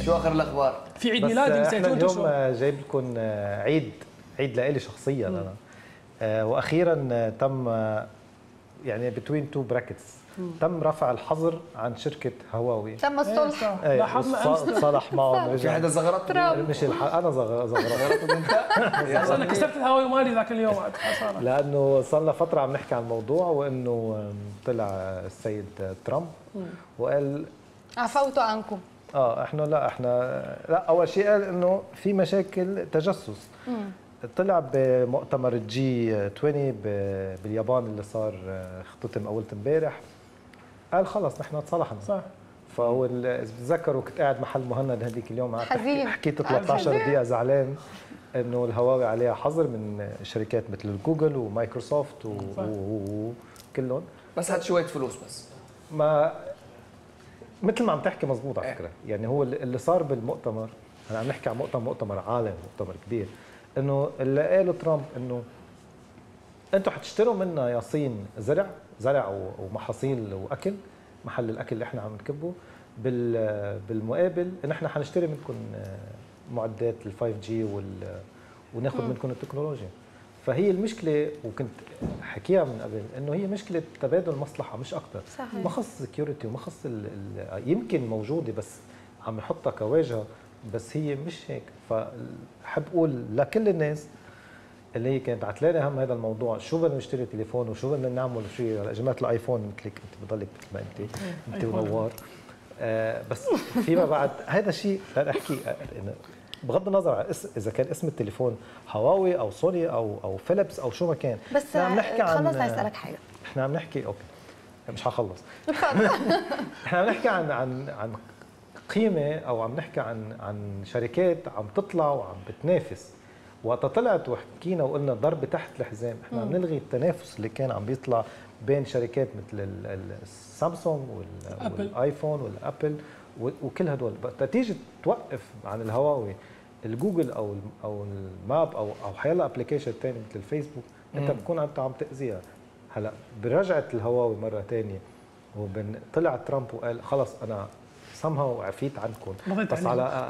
شو اخر الاخبار؟ في عيد ميلادي نسيتوا انتوا شو؟ اليوم جايب لكم عيد لإلي شخصيا انا. واخيرا تم يعني بتوين تو براكتس تم رفع الحظر عن شركه هواوي. تم الصلح. صالح معهم. في حدا زغرت؟ مش انا زغرت انت؟ انا كسرت الهواوي مالي ذاك اليوم خساره. لانه صار لنا فتره عم نحكي عن الموضوع، وانه طلع السيد ترامب وقال عفوتوا عنكم. احنا لا اول شيء قال انه في مشاكل تجسس. طلع بمؤتمر الجي 20 باليابان اللي صار اختتم اول امبارح، قال خلص نحن تصالحنا. صح. فهو اذا بتتذكروا كنت قاعد محل مهند هذيك اليوم حكيت 13 دقيقه زعلان انه الهواوي عليها حظر من شركات مثل جوجل ومايكروسوفت وكلهم. بس هات شويه فلوس بس. ما مثل ما عم تحكي مزبوط على فكره، يعني هو اللي صار بالمؤتمر، انا عم نحكي عن مؤتمر عالمي، مؤتمر كبير، انه اللي قاله ترامب انه انتم حتشتروا منا يا صين زرع ومحاصيل واكل، محل الاكل اللي احنا عم نكبه، بالمقابل نحن حنشتري منكم معدات ال5G وناخذ منكم التكنولوجيا. فهي المشكله، وكنت حكيها من قبل، انه هي مشكله تبادل مصلحه مش اكثر. ما خص السكيورتي وما خص يمكن موجوده بس عم نحطها كواجهه، بس هي مش هيك. فحب اقول لكل الناس اللي هي كانت عتلانه هم هذا الموضوع، شو بدنا نشتري تليفون وشو بدنا نعمل وشو هلا جماعه الايفون مثلك انت بضلك مثل ما انت ونوار. بس فيما بعد هذا الشيء احكي بغض النظر عن اذا كان اسم التليفون هواوي او سوني او فيليبس او شو ما كان. بس عم نحكي خلص اسالك حاجه. احنا عم نحكي اوكي مش حخلص. احنا عم نحكي عن قيمه، او عم نحكي عن شركات عم تطلع وعم بتنافس. وقت طلعت وحكينا وقلنا ضرب تحت الحزام، احنا عم نلغي التنافس اللي كان عم بيطلع بين شركات مثل السامسونج والايفون والابل وكل هدول. تيجي توقف عن الهواوي الجوجل او الماب او حيلا ابلكيشن ثاني مثل الفيسبوك، انت بتكون انت عم تاذيها. هلا برجعت الهواوي مره ثانيه، طلع ترامب وقال خلص انا سمها عفيت عنكم، بس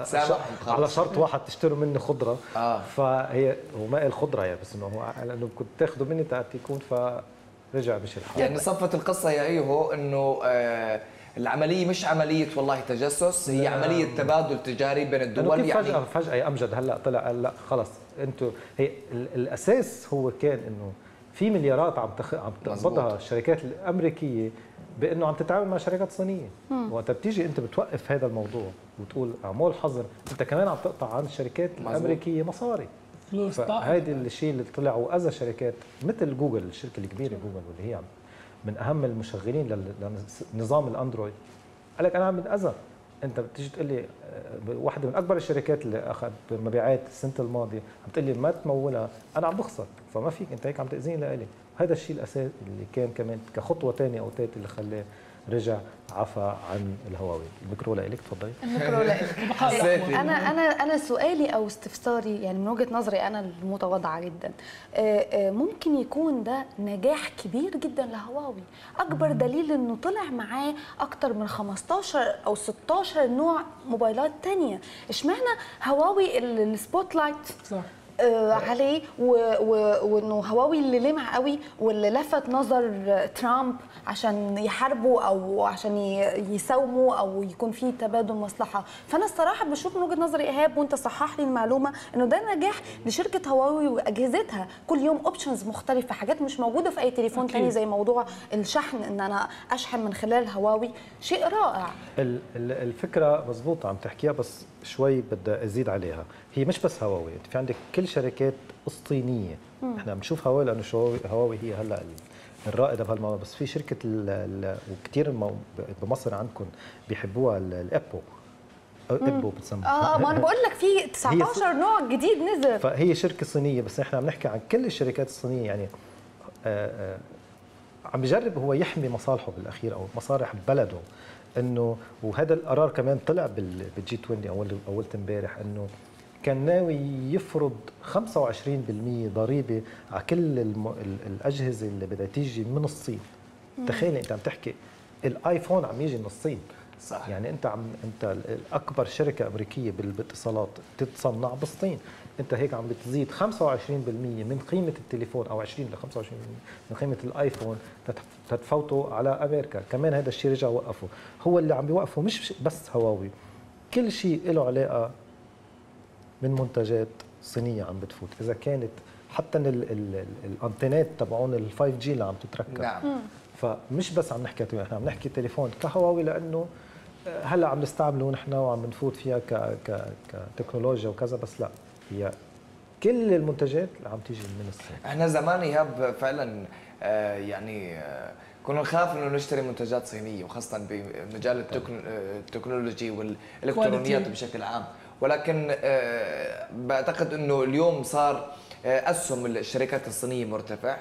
على شرط واحد تشتروا مني خضره. فهي هو ما قال خضره يعني، بس انه هو قال انه كنت تاخذوا مني تكون، فرجع مش الحال. يعني صفت القصه يا ايهو انه العمليه مش عمليه والله تجسس، هي عمليه تبادل تجاري بين الدول. يعني فجاه يا امجد هلا طلع قال لا خلص انتم، هي الاساس هو كان انه في مليارات عم تقبضها الشركات الامريكيه بانه عم تتعامل مع شركات صينيه. وقت بتيجي انت بتوقف هذا الموضوع وتقول اعمل حظر، انت كمان عم تقطع عن الشركات الامريكيه مصاري. فهيدي الشيء اللي طلع واذى شركات مثل جوجل، الشركه الكبيره جوجل واللي هي من اهم المشغلين لنظام الاندرويد. قال لك انا عم بنأذى. انت بتيجي تقول لي واحده من اكبر الشركات اللي اخذ مبيعات السنه الماضيه عم تقول لي ما تمولها، انا عم بخسر، فما فيك انت هيك عم تاذيني لإلي. هذا الشيء الاساسي اللي كان كمان كخطوه ثانيه او ثالثه اللي خلاه رجع عفى عن الهواوي. الميكرو لك تفضلي. الميكرو لك. انا سؤالي او استفساري يعني من وجهه نظري انا المتواضعه جدا، ممكن يكون ده نجاح كبير جدا لهواوي. اكبر دليل انه طلع معاه اكتر من 15 او 16 نوع موبايلات ثانيه. اشمعنى هواوي السبوت لايت صح عليه، وانه هواوي اللي لمع قوي واللي لفت نظر ترامب عشان يحاربوا او عشان يساوموا او يكون في تبادل مصلحه. فانا الصراحه بشوف من وجهه نظري ايهاب، وانت صحح لي المعلومه، انه ده نجاح لشركه هواوي واجهزتها. كل يوم اوبشنز مختلفه، حاجات مش موجوده في اي تليفون ثاني، زي موضوع الشحن ان انا اشحن من خلال هواوي. شيء رائع. الفكره مضبوطه عم تحكيها، بس شوي بدي ازيد عليها. هي مش بس هواوي، انت في عندك كل شركات الصينيه. احنا عم نشوف هواوي لانه هواوي هي هلا الرائده بهالموضوع، بس في شركه وكثير بمصر عندكم بيحبوها الابو. ابو بتسمى. ما انا بقول لك في 19 نوع جديد نزل. فهي شركه صينيه، بس احنا عم نحكي عن كل الشركات الصينيه. يعني عم بيجرب هو يحمي مصالحه بالاخير او مصالح بلده، انه وهذا القرار كمان طلع بالجي 20 اول امبارح، انه كان ناوي يفرض 25% ضريبه على كل الاجهزه اللي بدها تيجي من الصين. تخيل انت عم تحكي الايفون عم يجي من الصين، صح. يعني انت اكبر شركه امريكيه بالاتصالات تتصنع بالصين، انت هيك عم بتزيد 25% من قيمه التليفون، او 20 ل 25% من قيمه الايفون تتفوتوا على امريكا. كمان هذا الشيء رجع وقفوا. هو اللي عم بيوقفوا مش بس هواوي، كل شيء له علاقه من منتجات صينيه عم بتفوت. اذا كانت حتى الانتينات تبعون ال 5G اللي عم تتركب. نعم. فمش بس عم نحكي تليفون، احنا عم نحكي تليفون كهواوي، لانه هلا عم نستعمله نحن وعم نفوت فيها كتكنولوجيا وكذا، بس لا، هي كل المنتجات اللي عم تيجي من الصين. احنا زمان ايهاب فعلا يعني كنا نخاف انه نشتري منتجات صينيه، وخاصه بمجال التكنولوجي والالكترونيات بشكل عام، ولكن بعتقد انه اليوم صار اسهم الشركات الصينيه مرتفع.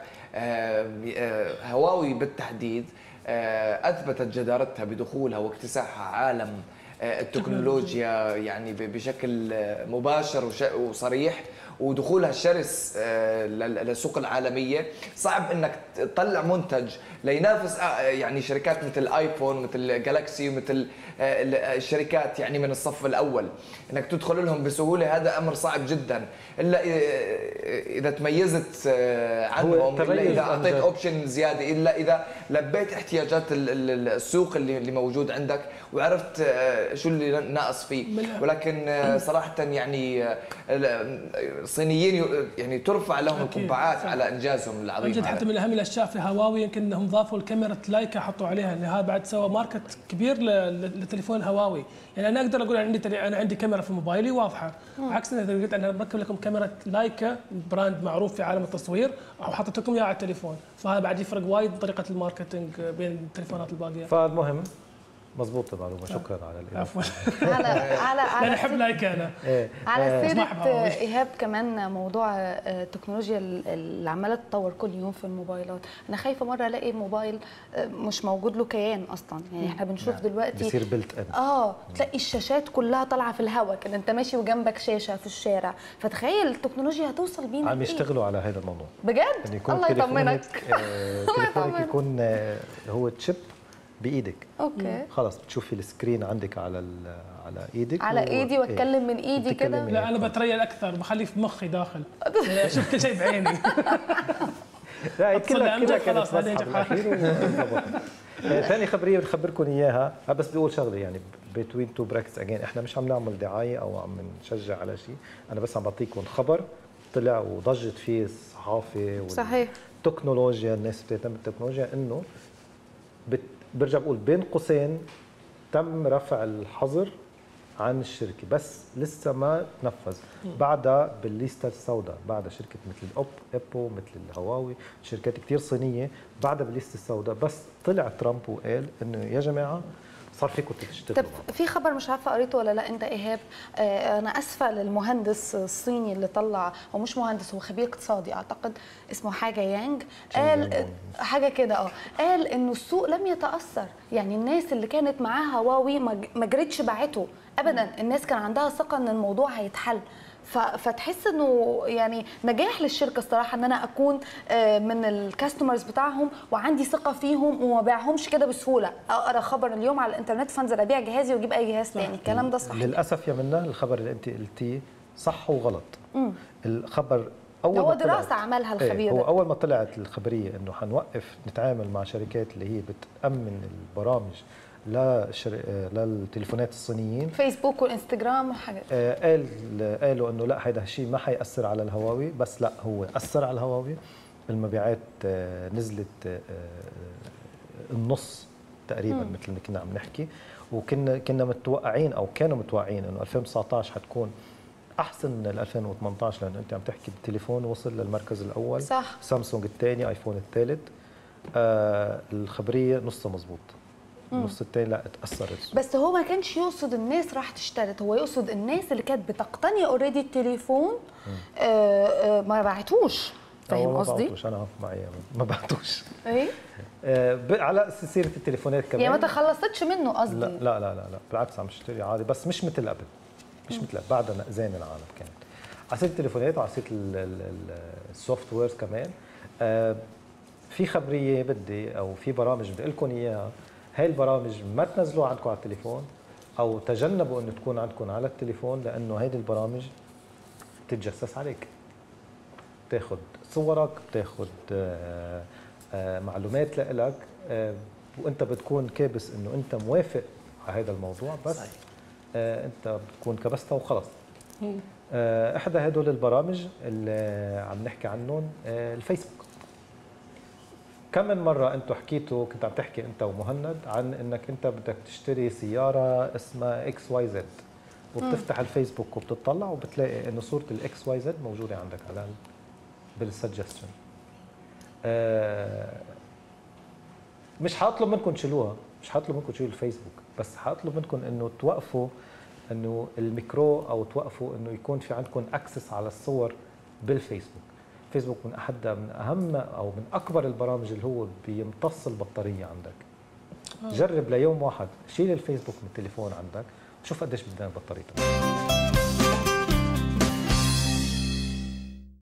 هواوي بالتحديد اثبتت جدارتها بدخولها واكتساحها عالم التكنولوجيا يعني بشكل مباشر وصريح، ودخولها الشرس للسوق العالميه. صعب انك تطلع منتج لينافس يعني شركات مثل ايفون، مثل جالاكسي، ومثل الشركات يعني من الصف الاول، انك تدخل لهم بسهوله. هذا امر صعب جدا، الا اذا تميزت عنهم، الا اذا اعطيت اوبشن زياده، الا اذا لبيت احتياجات السوق اللي موجود عندك، وعرفت شو اللي ناقص فيه. ولكن صراحه يعني الصينيين يعني ترفع لهم القبعات على انجازهم العظيم. جد حتى من اهم الاشياء في هواوي يمكن انهم ضافوا الكاميرا لايكا، حطوا عليها، اللي هذا بعد سوى ماركت كبير لتليفون هواوي. يعني انا اقدر اقول انا عندي كاميرا في موبايلي واضحه، عكس اذا قلت انا بركب لكم كاميرا لايكا براند معروف في عالم التصوير، او حطيت لكم اياها على التليفون، فهذا بعد يفرق وايد طريقه الماركتينج بين التليفونات الباقيه. فالمهم مضبوط المعلومه، شكرا على عفوا. على انا احب لايك انا. على سيرة ايهاب كمان موضوع التكنولوجيا اللي عماله تتطور كل يوم في الموبايلات. انا خايفه مره الاقي موبايل مش موجود له كيان اصلا. يعني احنا بنشوف دلوقتي بيصير بلت ان تلاقي الشاشات كلها طالعه في الهواء كده، انت ماشي وجنبك شاشه في الشارع. فتخيل التكنولوجيا هتوصل بينا عم يشتغلوا على هذا الموضوع بجد. الله يطمنك. تليفونك يكون هو تشيب بايدك. اوكي خلاص بتشوفي السكرين عندك على ايدك، على ايدي واتكلم من ايدي كده. لا انا بتريل اكثر، بخليه في مخي داخل اشوف كل شيء بعيني. لا كلها كانت مسحه بالاخير. ثاني خبريه بنخبركم اياها، بس بدي اقول شغله يعني بتوين تو براكتس اجين، احنا مش عم نعمل دعايه او عم نشجع على شيء، انا بس عم بعطيكم خبر طلع وضجت فيه الصحافه صحيح. والتكنولوجيا، الناس بتهتم بالتكنولوجيا، انه برجع بقول بين قوسين تم رفع الحظر عن الشركه، بس لسه ما تنفذ. بعدها بالليسته السوداء، بعدها شركه مثل ابو، مثل الهواوي، شركات كثير صينيه بعدها بالليسته السوداء. بس طلع ترامب وقال انه يا جماعه صار فيكم تشتغلوا. طب في خبر مش عارفه قريته ولا لا انت ايهاب، انا اسفه للمهندس الصيني اللي طلع، هو مش مهندس، هو خبير اقتصادي اعتقد، اسمه حاجه يانج، قال حاجه كده قال انه السوق لم يتاثر. يعني الناس اللي كانت معاه هواوي ما جرتش باعته ابدا، الناس كان عندها ثقه ان الموضوع هيتحل. فتحس انه يعني نجاح للشركه الصراحه ان انا اكون من الكاستمرز بتاعهم وعندي ثقه فيهم وما بيعهمش كده بسهوله. اقرا خبر اليوم على الانترنت فانزل ابيع جهازي واجيب اي جهاز ثاني. الكلام ده صحيح؟ للاسف يا منى الخبر اللي انت قلتيه صح وغلط. الخبر هو دراسه عملها الخبير هو اول ما طلعت الخبريه انه حنوقف نتعامل مع شركات اللي هي بتامن البرامج للتليفونات الصينيين، فيسبوك والانستغرام وحاجات، قالوا انه لا هذا الشيء ما حيأثر على الهواوي. بس لا، هو أثر على الهواوي. المبيعات نزلت النص تقريبا مثل ما كنا عم نحكي، وكنا متوقعين او كانوا متوقعين انه 2019 حتكون احسن من 2018، لانه انت عم تحكي بالتليفون وصل للمركز الاول، صح. سامسونج الثاني، ايفون الثالث. الخبريه نصها مزبوط، النص الثاني لا اتاثرت. بس هو ما كانش يقصد الناس راح تشترط، هو يقصد الناس اللي كانت بتقتني اوريدي التليفون ما باعتوش. فاهم قصدي؟ ما بعتوش، انا معي ما بعتوش. ايه على سيره التليفونات كمان، يعني ما تخلصت منه قصدي. لا لا لا لا بالعكس عم اشتري عادي، بس مش مثل قبل، مش مثل بعدها نقزان العالم كانت. على سيره التليفونات وعلى سيره السوفت ويرز كمان، في خبريه بدي او في برامج بدي اقول لكم اياها، هاي البرامج ما تنزلوها عندكم على التليفون، او تجنبوا انه تكون عندكم على التليفون، لانه هيدي البرامج بتتجسس عليك، بتاخذ صورك، بتاخذ معلومات لك، وانت بتكون كابس انه انت موافق على هذا الموضوع، بس صحيح. انت بتكون كبستها وخلص. احدى هدول البرامج اللي عم نحكي عنهم الفيسبوك. كم من مرة انتوا حكيتوا، كنت عم تحكي انت ومهند عن انك انت بدك تشتري سيارة اسمها اكس واي زد، وبتفتح الفيسبوك وبتطلع وبتلاقي انه صورة الاكس واي زد موجودة عندك على بالسجستشن. مش حاطلب منكم تشيلوها، مش حاطلب منكم تشيلوا الفيسبوك، بس حاطلب منكم انه توقفوا انه الميكرو، او توقفوا انه يكون في عندكم اكسس على الصور بالفيسبوك. فيسبوك من اهم او من اكبر البرامج اللي هو بيمتص البطاريه عندك. جرب ليوم واحد شيل الفيسبوك من التليفون عندك وشوف قديش بدنا بطاريتك.